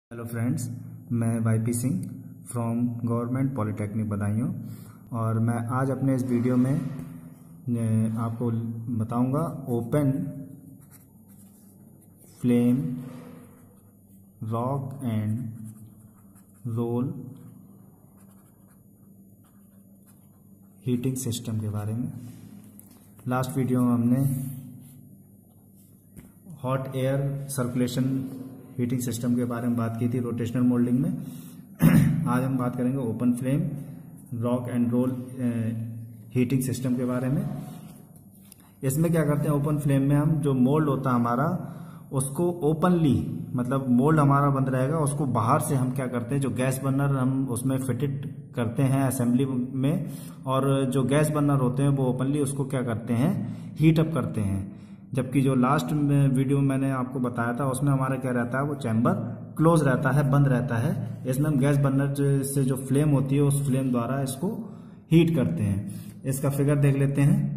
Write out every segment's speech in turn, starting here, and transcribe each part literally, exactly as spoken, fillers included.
Hello friends, मैं Y P Singh from government polytechnic Badaun और मैं आज अपने इस वीडियो में आपको बताऊंगा open flame rock and roll heating system के बारे में। लास्ट वीडियो में हमने hot air circulation heating system के बारे में बात की थी रोटेशनल मोल्डिंग में। आज हम बात करेंगे open flame rock and roll heating system के बारे में। इसमें क्या करते हैं, ओपन फ्लेम में हम जो मोल्ड होता है हमारा उसको ओपनली, मतलब मोल्ड हमारा बंद रहेगा, उसको बाहर से हम क्या करते हैं, जो गैस बर्नर हम उसमें फिटेड करते हैं असेंबली में, और जो गैस बर्नर होते हैं वो ओपनली उसको क्या करते हैं, हीट अप करते हैं। जबकि जो लास्ट वीडियो में मैंने आपको बताया था उसमें हमारा क्या रहता है, वो चैम्बर क्लोज रहता है, बंद रहता है। इसमें हम गैस बर्नर से जो फ्लेम होती है उस फ्लेम द्वारा इसको हीट करते हैं। इसका फिगर देख लेते हैं।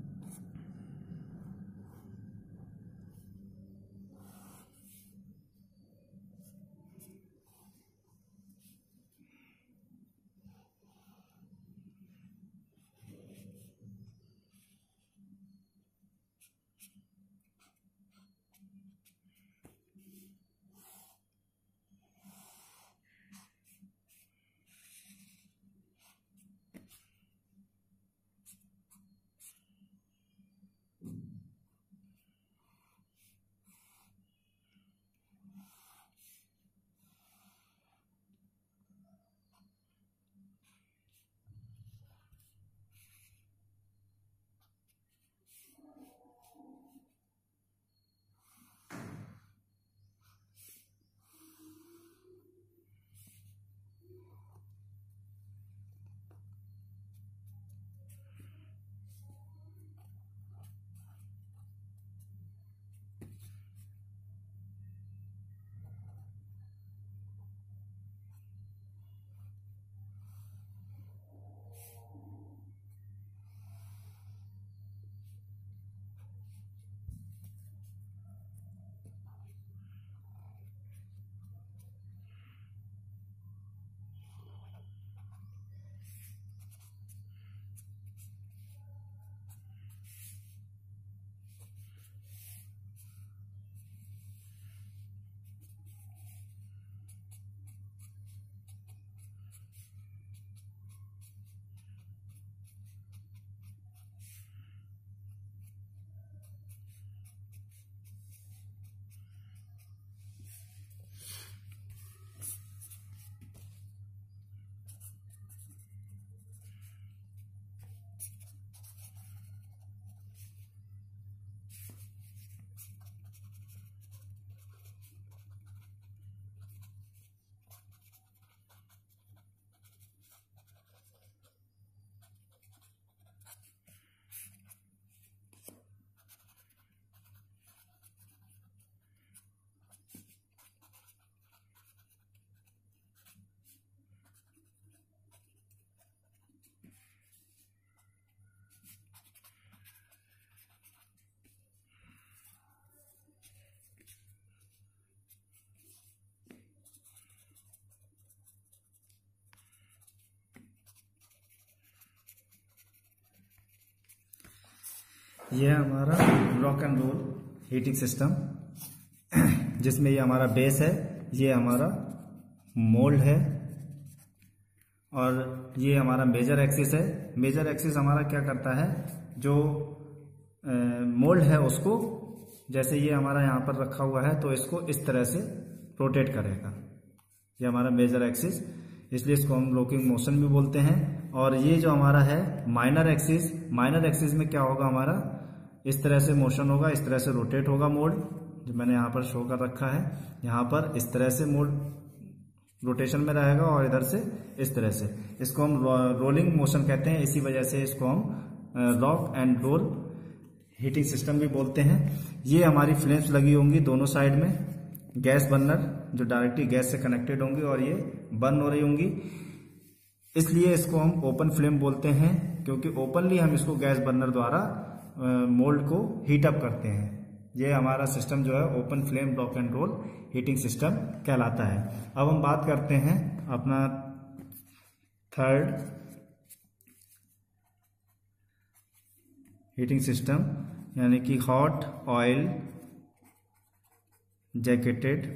ये है हमारा rock and roll heating system, जिसमें ये हमारा बेस है, ये हमारा मोल्ड है और ये हमारा मेजर एक्सिस है। मेजर एक्सिस हमारा क्या करता है, जो मोल्ड है उसको, जैसे ये हमारा यहाँ पर रखा हुआ है तो इसको इस तरह से रोटेट करेगा। ये हमारा मेजर एक्सिस, इसलिए इसको हम रॉकिंग मोशन भी बोलते हैं। और ये जो हमारा है माइनर एक्सिस, माइनर एक्सिस में क्या होगा, हमारा इस तरह से मोशन होगा, इस तरह से रोटेट होगा मोल्ड, जो मैंने यहाँ पर शो कर रखा है। यहाँ पर इस तरह से मोल्ड रोटेशन में रहेगा और इधर से इस तरह से। इसको हम रोलिंग मोशन कहते हैं, इसी वजह से इसको हम rock and roll heating system भी बोलते हैं। ये हमारी फ्लेम्स लगी होंगी दोनों साइड में, गैस बर्नर जो डायरेक्टली गैस से कनेक्टेड होंगी और ये बर्न हो रही होंगी, इसलिए इसको हम ओपन फ्लेम बोलते हैं, क्योंकि ओपनली हम इसको गैस बर्नर द्वारा मोल्ड को हीट अप करते हैं। ये हमारा सिस्टम जो है open flame block and roll heating system कहलाता है। अब हम बात करते हैं अपना थर्ड हीटिंग सिस्टम, यानी कि hot oil jacketed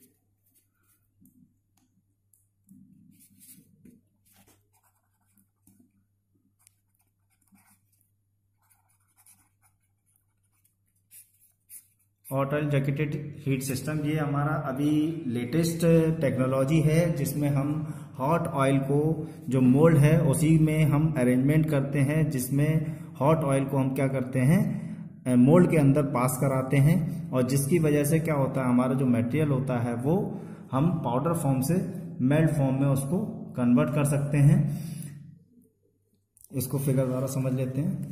hot oil jacketed heat system. ये हमारा अभी लेटेस्ट टेक्नोलॉजी है जिसमें हम हॉट ऑयल को जो मोल्ड है उसी में हम अरेंजमेंट करते हैं, जिसमें हॉट ऑयल को हम क्या करते हैं मोल्ड के अंदर पास कराते हैं, और जिसकी वजह से क्या होता है हमारा जो मटेरियल होता है वो हम पाउडर फॉर्म से मेल्ट फॉर्म में उसको कन्वर्ट कर सकते हैं। इसको फिगर द्वारा समझ लेते हैं।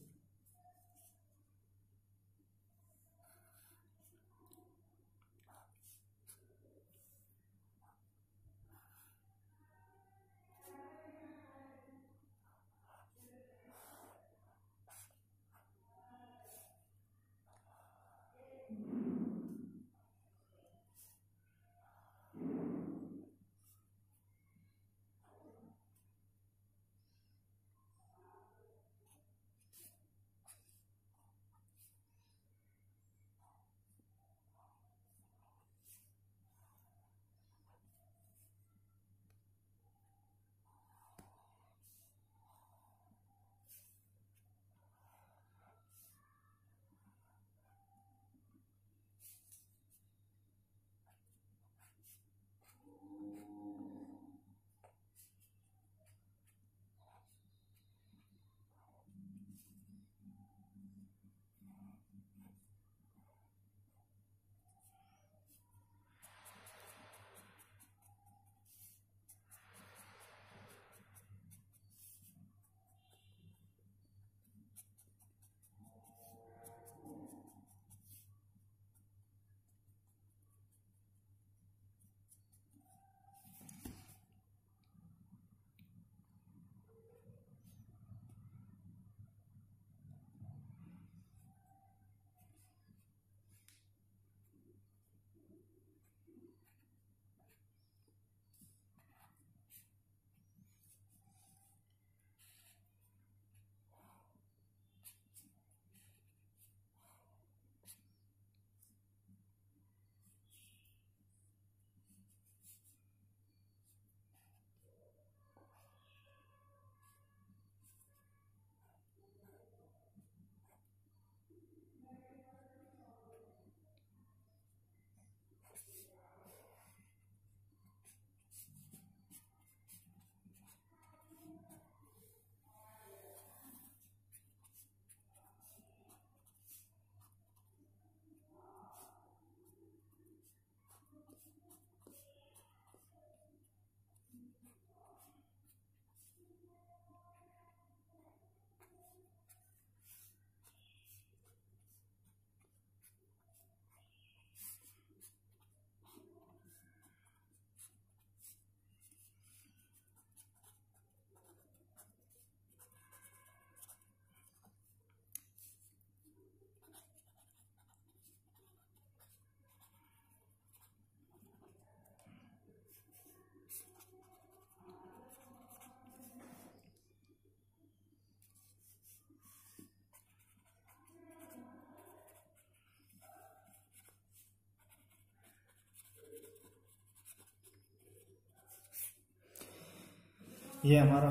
ये हमारा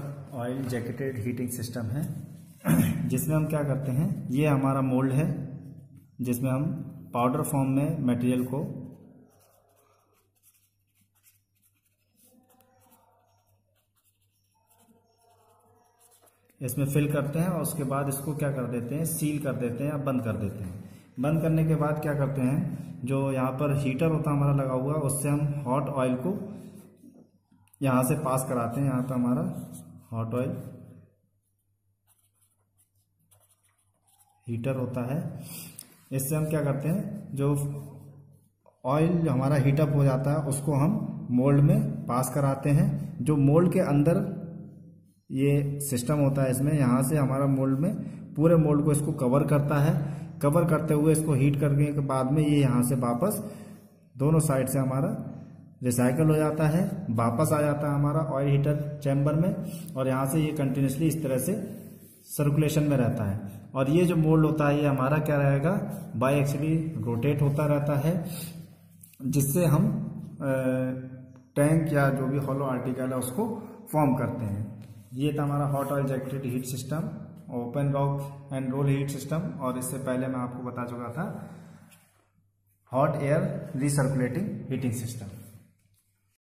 ऑयल जैकेटेड हीटिंग सिस्टम है जिसमें हम क्या करते हैं, ये हमारा मोल्ड है जिसमें हम पाउडर फॉर्म में मटेरियल को इसमें फिल करते हैं और उसके बाद इसको क्या कर देते हैं, सील कर देते हैं या बंद कर देते हैं। बंद करने के बाद क्या करते हैं, जो यहाँ पर हीटर होता है हमारा लगा हुआ, उससे हम हॉट ऑयल को यहाँ से पास कराते हैं। यहाँ पर हमारा हॉट ऑयल हीटर होता है, इससे हम क्या करते हैं, जो ऑयल हमारा हीटअप हो जाता है उसको हम मोल्ड में पास कराते हैं। जो मोल्ड के अंदर ये सिस्टम होता है, इसमें यहाँ से हमारा मोल्ड में पूरे मोल्ड को इसको कवर करता है। कवर करते हुए इसको हीट करने के बाद में ये यहाँ से वापस दोनों साइड से हमारा रिसाइकल हो जाता है, वापस आ जाता है हमारा ऑयल हीटर चैम्बर में, और यहाँ से ये कंटिन्यूसली इस तरह से सर्कुलेशन में रहता है। और ये जो मोल्ड होता है ये हमारा क्या रहेगा, बाई एक्चुअली रोटेट होता रहता है, जिससे हम टैंक या जो भी हॉलो आर्टिकल है उसको फॉर्म करते हैं। ये था हमारा hot oil jacketed heat system, open rock and roll heat system, और इससे पहले मैं आपको बता चुका था hot air recirculating heating system.